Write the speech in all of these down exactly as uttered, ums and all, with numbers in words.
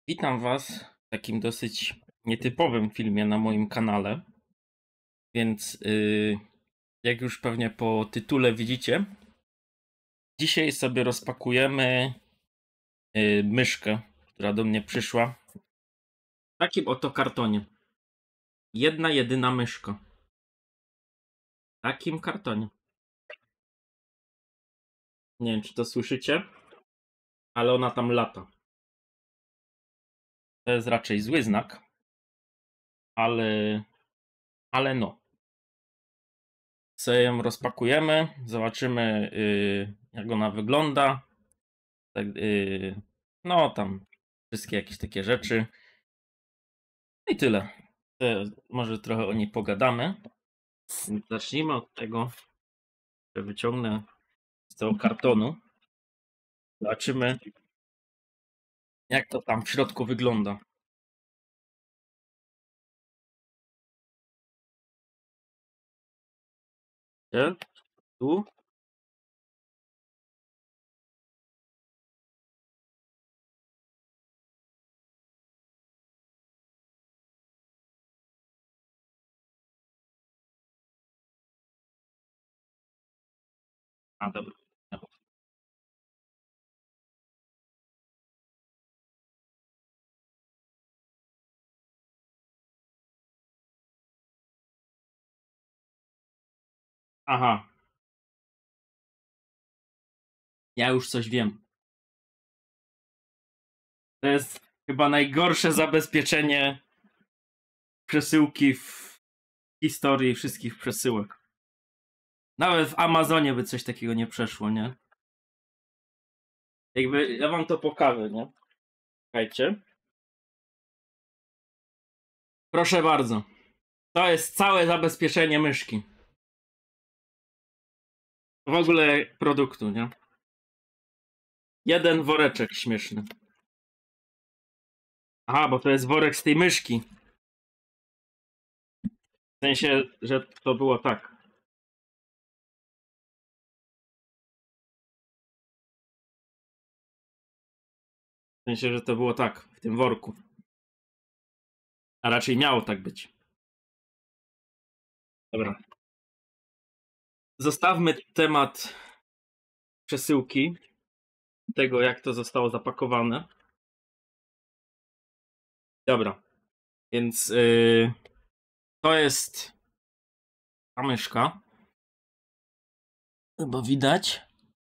Witam Was w takim dosyć nietypowym filmie na moim kanale. Więc yy, jak już pewnie po tytule widzicie, dzisiaj sobie rozpakujemy yy, myszkę, która do mnie przyszła w takim oto kartonie. Jedna jedyna myszka. W takim kartonie. Nie wiem, czy to słyszycie, ale ona tam lata. To jest raczej zły znak, ale, ale no. Sobie ją rozpakujemy, zobaczymy yy, jak ona wygląda. Tak, yy, no tam wszystkie jakieś takie rzeczy. No i tyle. To może trochę o niej pogadamy. Więc zacznijmy od tego, że wyciągnę z tego kartonu. Zobaczymy, jak to tam w środku wygląda. Tu. A, dobra. Aha. Ja już coś wiem. To jest chyba najgorsze zabezpieczenie przesyłki w historii wszystkich przesyłek. Nawet w Amazonie by coś takiego nie przeszło, nie? Jakby, ja wam to pokażę, nie? Czekajcie. Proszę bardzo. To jest całe zabezpieczenie myszki. W ogóle produktu, nie? Jeden woreczek śmieszny. Aha, bo to jest worek z tej myszki. W sensie, że to było tak. W sensie, że to było tak, w tym worku. A raczej miało tak być. Dobra. Zostawmy temat przesyłki. Tego, jak to zostało zapakowane. Dobra. Więc yy, to jest ta myszka. Chyba widać.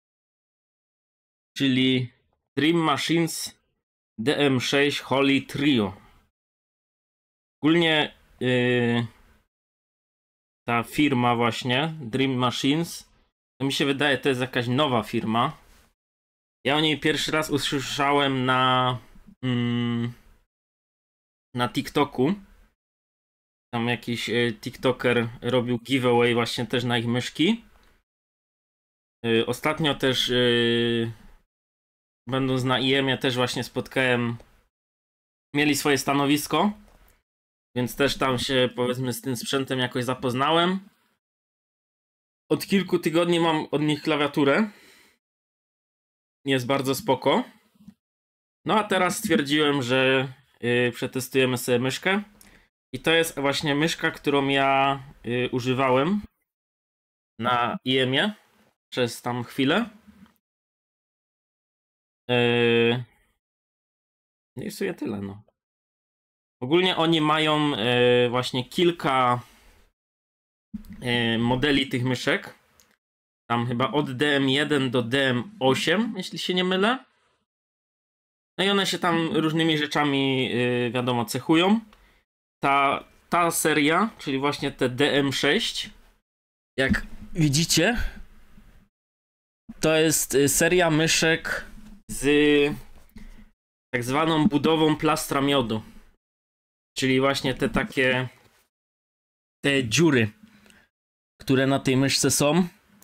Czyli Dream Machines D M sześć Holy Trio. Ogólnie yy, ta firma właśnie, Dream Machines, to mi się wydaje, to jest jakaś nowa firma. Ja o niej pierwszy raz usłyszałem na mm, na TikToku. Tam jakiś y, TikToker robił giveaway właśnie też na ich myszki. Y, ostatnio też y, będąc na I M-ie też właśnie spotkałem, mieli swoje stanowisko, więc też tam się powiedzmy z tym sprzętem jakoś zapoznałem. Od kilku tygodni mam od nich klawiaturę. Jest bardzo spoko. No a teraz stwierdziłem, że yy, przetestujemy sobie myszkę. I to jest właśnie myszka, którą ja yy, używałem na I M-ie przez tam chwilę. Yy... No i w sumie tyle, no. Ogólnie oni mają yy, właśnie kilka yy, modeli tych myszek. Tam chyba od D M jeden do D M osiem, jeśli się nie mylę. No i one się tam różnymi rzeczami, yy, wiadomo, cechują. Ta, ta seria, czyli właśnie te D M sześć, jak widzicie, to jest seria myszek z tak zwaną budową plastra miodu. Czyli właśnie te takie te dziury, które na tej myszce są,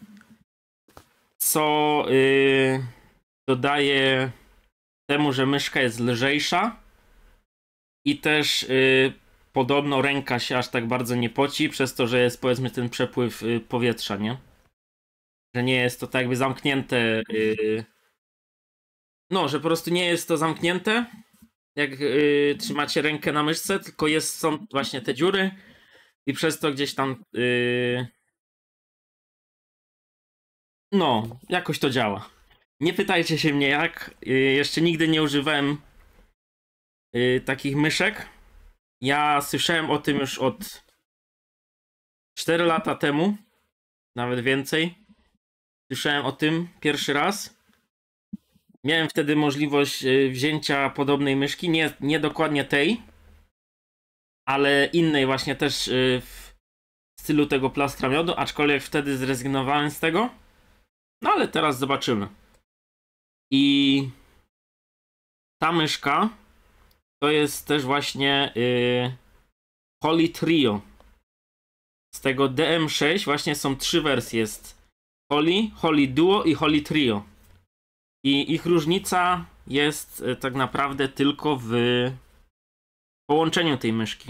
co yy, dodaje temu, że myszka jest lżejsza i też yy, podobno ręka się aż tak bardzo nie poci, przez to, że jest powiedzmy ten przepływ yy, powietrza, nie? Że nie jest to tak jakby zamknięte. Yy... No, że po prostu nie jest to zamknięte, jak yy, trzymacie rękę na myszce, tylko jest, są właśnie te dziury i przez to gdzieś tam yy... no, jakoś to działa. Nie pytajcie się mnie jak, yy, jeszcze nigdy nie używałem yy, takich myszek. Ja słyszałem o tym już od cztery lata temu, nawet więcej. Słyszałem o tym pierwszy raz. Miałem wtedy możliwość wzięcia podobnej myszki, nie, nie dokładnie tej, ale innej właśnie też w stylu tego plastra miodu, aczkolwiek wtedy zrezygnowałem z tego. No ale teraz zobaczymy. I ta myszka to jest też właśnie yy, Holy Trio. Z tego D M sześć właśnie są trzy wersje. Jest Holy, Holy Duo i Holy Trio. I ich różnica jest tak naprawdę tylko w połączeniu tej myszki.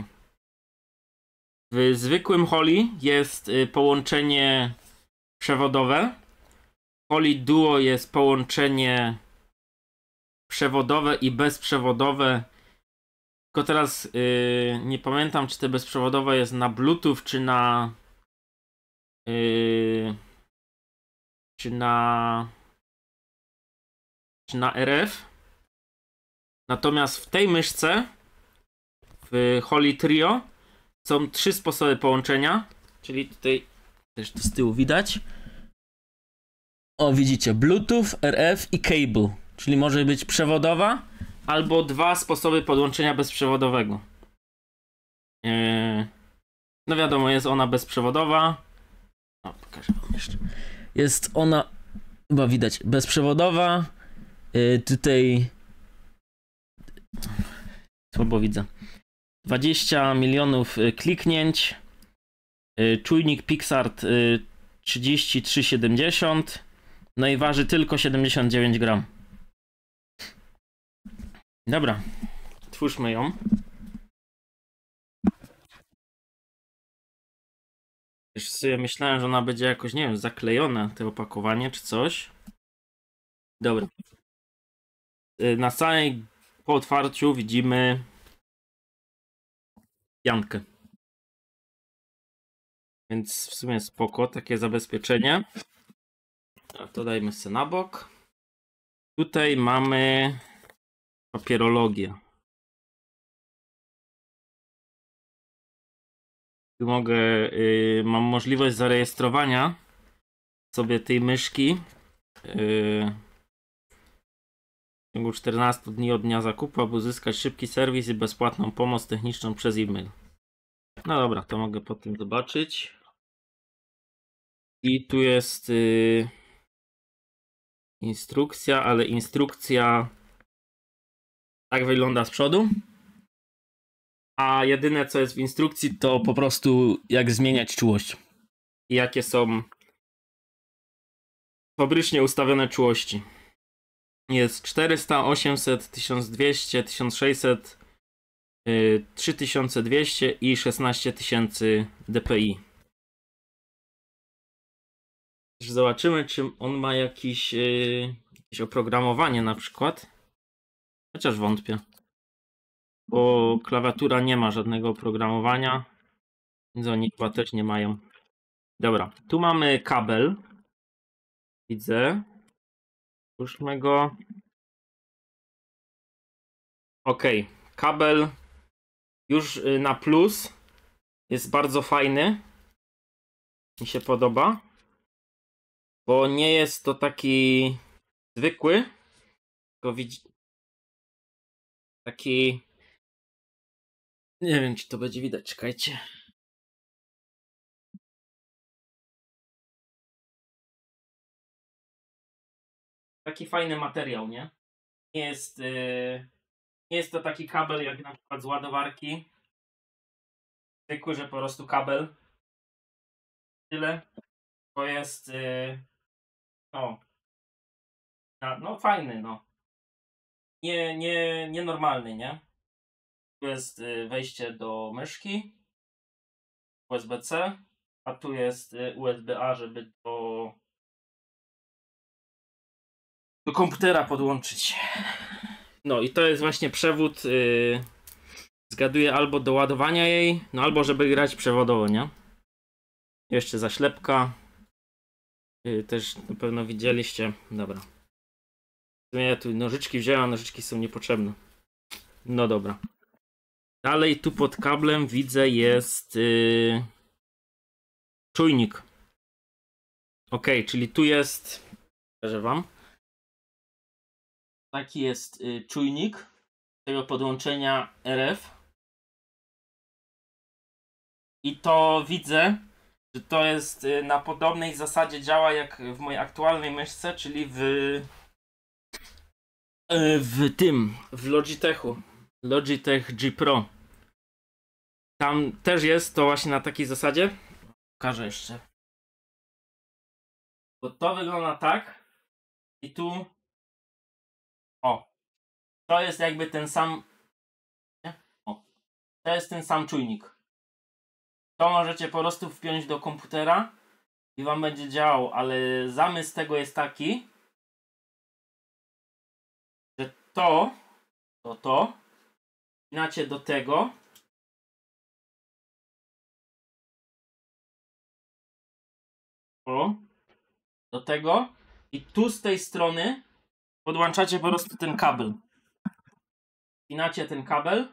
W zwykłym Holy jest połączenie przewodowe. Holy Duo jest połączenie przewodowe i bezprzewodowe. Tylko teraz yy, nie pamiętam, czy te bezprzewodowe jest na Bluetooth, czy na yy, czy na czy na R F. Natomiast w tej myszce w Holy Trio są trzy sposoby połączenia, czyli tutaj też to z tyłu widać. O, widzicie, Bluetooth, R F i cable, czyli może być przewodowa albo dwa sposoby podłączenia bezprzewodowego. Yy, no wiadomo, jest ona bezprzewodowa. O, pokażę wam jeszcze. Jest ona, chyba widać, bezprzewodowa. Yy, tutaj słabo widzę. dwadzieścia milionów kliknięć. Yy, czujnik Pixart yy, trzydzieści trzy siedemdziesiąt. No i waży tylko siedemdziesiąt dziewięć gram. Dobra, otwórzmy ją. Już sobie myślałem, że ona będzie jakoś, nie wiem, zaklejona, to opakowanie czy coś. Dobra. Na samej po otwarciu widzimy piankę. Więc w sumie spoko, takie zabezpieczenie. A to dajmy sobie na bok. Tutaj mamy papierologię. Tu mogę, yy, mam możliwość zarejestrowania sobie tej myszki yy, w ciągu czternastu dni od dnia zakupu, aby uzyskać szybki serwis i bezpłatną pomoc techniczną przez e-mail. No dobra, to mogę potem zobaczyć. I tu jest yy, instrukcja, ale instrukcja tak wygląda z przodu. A jedyne co jest w instrukcji to po prostu jak zmieniać czułość. I jakie są fabrycznie ustawione czułości. Jest czterysta, osiemset, tysiąc dwieście, tysiąc sześćset, yy, trzy tysiące dwieście i szesnaście tysięcy dpi. Zobaczymy, czy on ma jakiś, yy, jakieś oprogramowanie na przykład. Chociaż wątpię. Bo klawiatura nie ma żadnego oprogramowania. Więc oni chyba też nie mają. Dobra, tu mamy kabel. Widzę. Puszczmy go. Ok, kabel już na plus. Jest bardzo fajny. Mi się podoba. Bo nie jest to taki zwykły. Tylko widzi... Taki... Nie wiem, czy to będzie widać. Czekajcie. Taki fajny materiał, nie? Nie jest... Yy... Nie jest to taki kabel jak na przykład z ładowarki. Zwykły, że po prostu kabel. Tyle. To jest... Yy... O. No fajny, no. Nie, nie, nienormalny, nie? Tu jest wejście do myszki. U S B C. A tu jest U S B A, żeby do... do komputera podłączyć. No i to jest właśnie przewód, yy, zgaduję, albo do ładowania jej, no albo żeby grać przewodowo, nie? Jeszcze zaślepka. Yy, też na pewno widzieliście. Dobra. W sumie ja tu nożyczki wziąłem, a nożyczki są niepotrzebne. No dobra. Dalej tu pod kablem widzę jest yy, czujnik. Ok, czyli tu jest, pokażę wam. Taki jest yy, czujnik tego podłączenia R F. I to widzę, że to jest yy, na podobnej zasadzie działa jak w mojej aktualnej myszce, czyli w yy, w tym, w Logitechu. Logitech G Pro. Tam też jest to właśnie na takiej zasadzie. Pokażę jeszcze. Bo to wygląda tak. I tu. O. To jest jakby ten sam. Nie? O. To jest ten sam czujnik. To możecie po prostu wpiąć do komputera i wam będzie działał, ale zamysł tego jest taki, że to, to, to wpinacie do tego. O. Do tego. I tu z tej strony podłączacie po prostu ten kabel. Wpinacie ten kabel.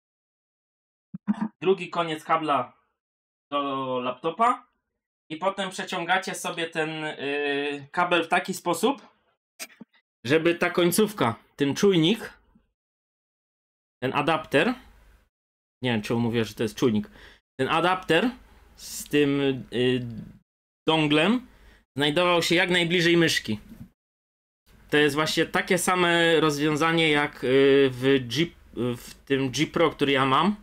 Drugi koniec kabla do laptopa i potem przeciągacie sobie ten yy, kabel w taki sposób, żeby ta końcówka, ten czujnik, ten adapter, nie wiem czemu mówię, że to jest czujnik, ten adapter z tym yy, donglem znajdował się jak najbliżej myszki. To jest właśnie takie same rozwiązanie jak yy, w, G, w tym G Pro, który ja mam.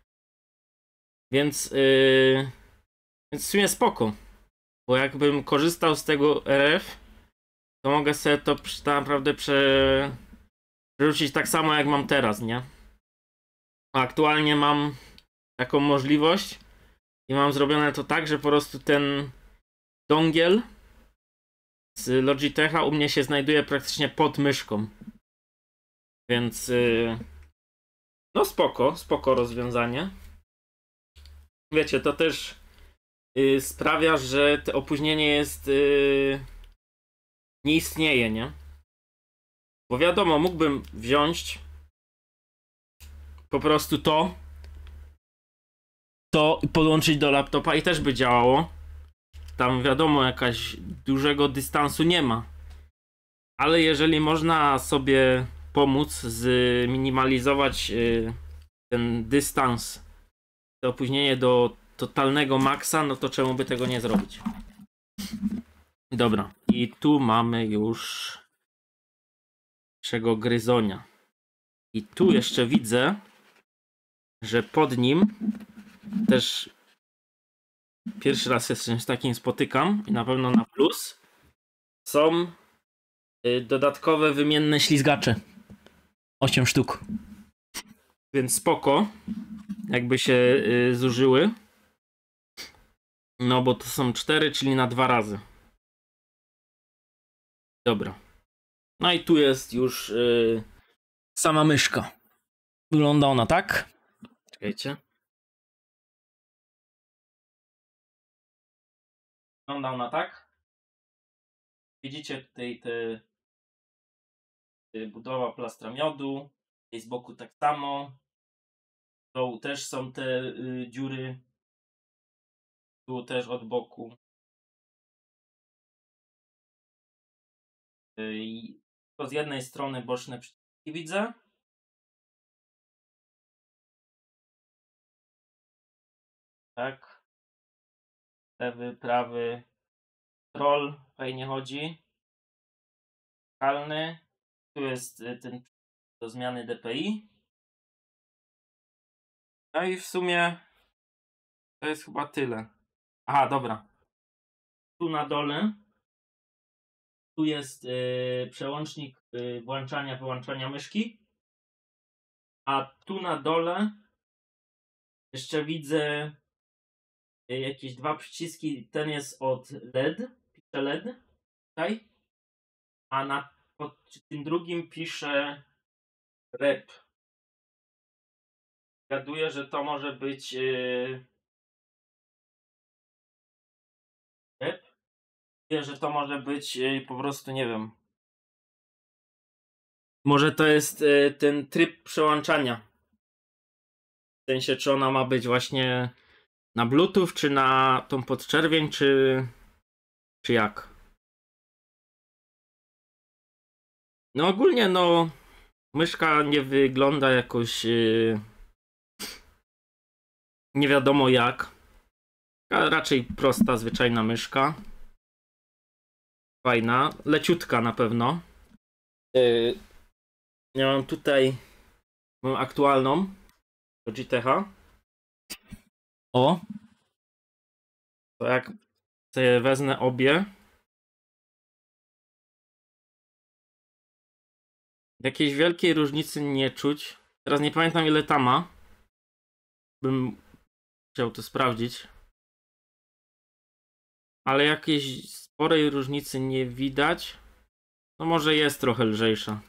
Więc yy, Więc w sumie spoko. Bo jakbym korzystał z tego R F, to mogę sobie to tak naprawdę prze... przerzucić tak samo jak mam teraz, nie? A aktualnie mam taką możliwość i mam zrobione to tak, że po prostu ten dongiel z Logitecha u mnie się znajduje praktycznie pod myszką. Więc yy, no spoko, spoko rozwiązanie. Wiecie, to też yy, sprawia, że to opóźnienie jest yy, nie istnieje, nie? Bo wiadomo, mógłbym wziąć po prostu to to i podłączyć do laptopa i też by działało. Tam wiadomo, jakaś dużego dystansu nie ma. Ale jeżeli można sobie pomóc zminimalizować yy, ten dystans, to opóźnienie do totalnego maksa, no to czemu by tego nie zrobić? Dobra, i tu mamy już naszego gryzonia. I tu jeszcze widzę, że pod nim też pierwszy raz się z czymś takim spotykam i na pewno na plus są y, dodatkowe wymienne ślizgacze. osiem sztuk. Więc spoko, jakby się y, zużyły. No bo to są cztery, czyli na dwa razy. Dobra. No i tu jest już y, sama myszka. Wygląda ona tak. Czekajcie. Wygląda ona tak. Widzicie tutaj te y, budowa plastra miodu. Tutaj z boku tak samo. Tu też są te y, dziury. Tu też od boku. Y, I to z jednej strony boczne przyciski widzę. Tak. Lewy, prawy. Troll fajnie chodzi. Kalny. Tu jest y, ten do zmiany D P I. No i w sumie to jest chyba tyle. Aha, dobra. Tu na dole tu jest yy, przełącznik yy, włączania, wyłączania myszki. A tu na dole jeszcze widzę yy, jakieś dwa przyciski. Ten jest od L E D. Pisze L E D. Tutaj. A na pod tym drugim pisze Rep. Zgaduję, że to może być yy... rep. Zgaduję, że to może być yy, po prostu, nie wiem. Może to jest yy, ten tryb przełączania. W sensie, czy ona ma być właśnie na Bluetooth, czy na tą podczerwień, czy, czy jak? No ogólnie no myszka nie wygląda jakoś yy, nie wiadomo jak. A raczej prosta, zwyczajna myszka. Fajna, leciutka na pewno. Yy, ja mam tutaj mam aktualną Logitecha. O! To jak sobie wezmę obie. Jakiejś wielkiej różnicy nie czuć. Teraz nie pamiętam ile ta ma. Bym chciał to sprawdzić. Ale jakiejś sporej różnicy nie widać. No może jest trochę lżejsza.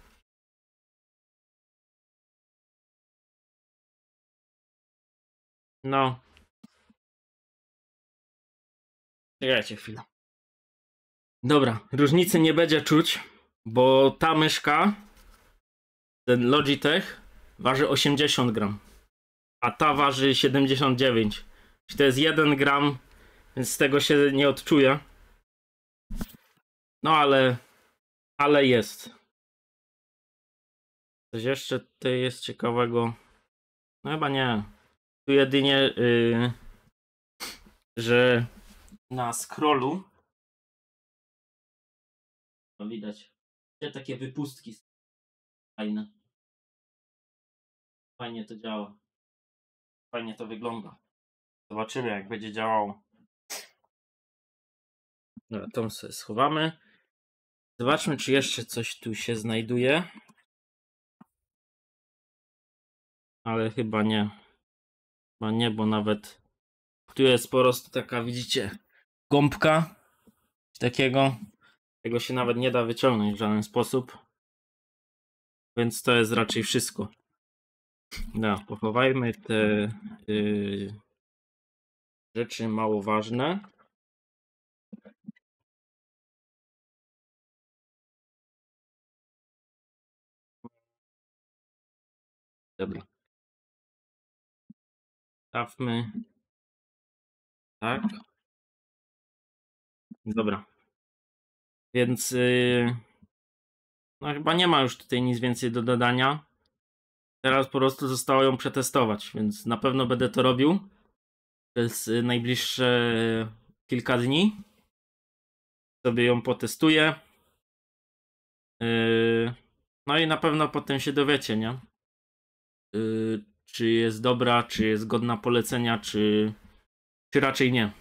No. Czekajcie chwilę. Dobra, różnicy nie będzie czuć, bo ta myszka, ten Logitech, waży osiemdziesiąt gram, a ta waży siedemdziesiąt dziewięć. Czyli to jest jeden gram, więc z tego się nie odczuje. No ale, ale jest. Coś jeszcze tutaj jest ciekawego? No chyba nie. Tu jedynie, yy, że na scrollu no widać takie wypustki fajne. Fajnie to działa. Fajnie to wygląda. Zobaczymy jak będzie działało. Dobra, tą sobie schowamy. Zobaczmy czy jeszcze coś tu się znajduje. Ale chyba nie. Chyba nie, bo nawet tu jest po prostu taka, widzicie, gąbka takiego. Tego się nawet nie da wyciągnąć w żaden sposób. Więc to jest raczej wszystko. No, pochowajmy te yy, rzeczy mało ważne. Dobra. Stawmy. Tak. Dobra. Więc yy, no chyba nie ma już tutaj nic więcej do dodania. Teraz po prostu zostało ją przetestować, więc na pewno będę to robił przez najbliższe kilka dni. Sobie ją potestuję. Yy, no i na pewno potem się dowiecie, nie? Yy, czy jest dobra, czy jest godna polecenia, czy, czy raczej nie.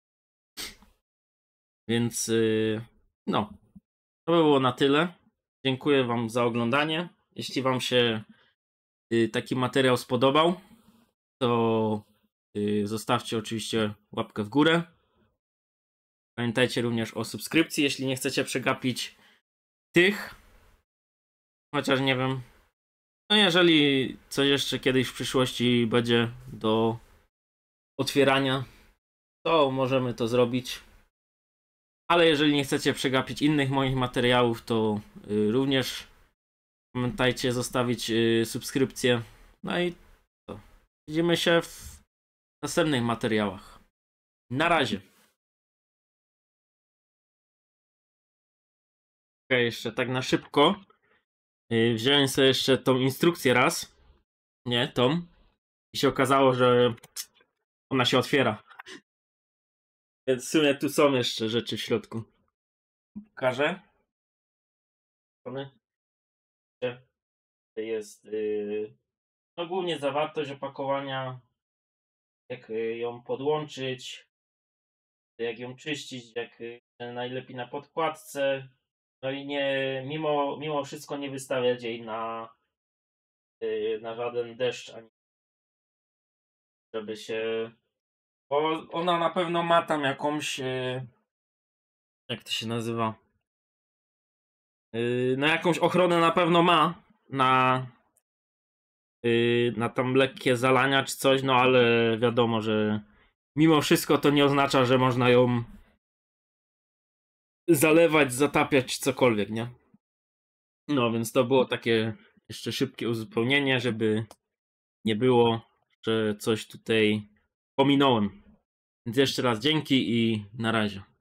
Więc yy, no, to by było na tyle. Dziękuję wam za oglądanie. Jeśli wam się yy, taki materiał spodobał, to yy, zostawcie oczywiście łapkę w górę. Pamiętajcie również o subskrypcji, jeśli nie chcecie przegapić tych. Chociaż nie wiem. No jeżeli coś jeszcze kiedyś w przyszłości będzie do otwierania, to możemy to zrobić. Ale jeżeli nie chcecie przegapić innych moich materiałów, to y, również pamiętajcie zostawić y, subskrypcję. No i to. Widzimy się w następnych materiałach. Na razie. Okay, jeszcze tak na szybko. Y, wziąłem sobie jeszcze tą instrukcję raz. Nie, tą. I się okazało, że ona się otwiera. Więc w sumie tu są jeszcze rzeczy w środku. Pokażę. Jest yy, no głównie zawartość opakowania, jak ją podłączyć, jak ją czyścić, jak najlepiej na podkładce. No i nie, mimo, mimo wszystko nie wystawiać jej na, yy, na żaden deszcz, ani żeby się. Bo ona na pewno ma tam jakąś. Yy, jak to się nazywa? Yy, no jakąś ochronę na pewno ma na yy, na tam lekkie zalania czy coś, no ale wiadomo, że mimo wszystko to nie oznacza, że można ją zalewać, zatapiać, cokolwiek, nie? No więc to było takie jeszcze szybkie uzupełnienie, żeby nie było, że coś tutaj pominąłem. Więc jeszcze raz dzięki i na razie.